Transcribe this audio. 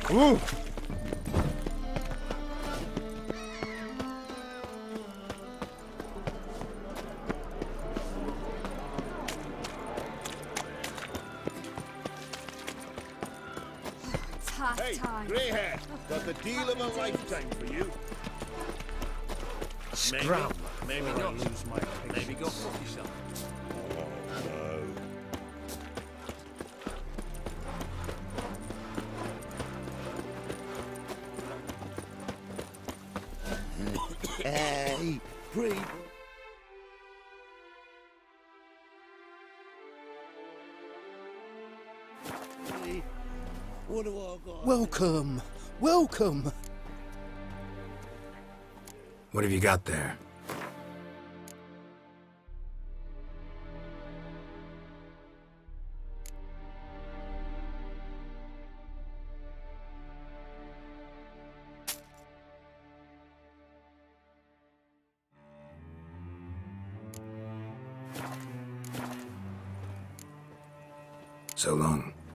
Ooh. It's half Hey, time. grey hair, got the deal of a lifetime for you. Scrum. Maybe not. Lose my patience. Maybe go fuck yourself. Hey, breathe. What do I got? Welcome. Welcome. What have you got there? So long.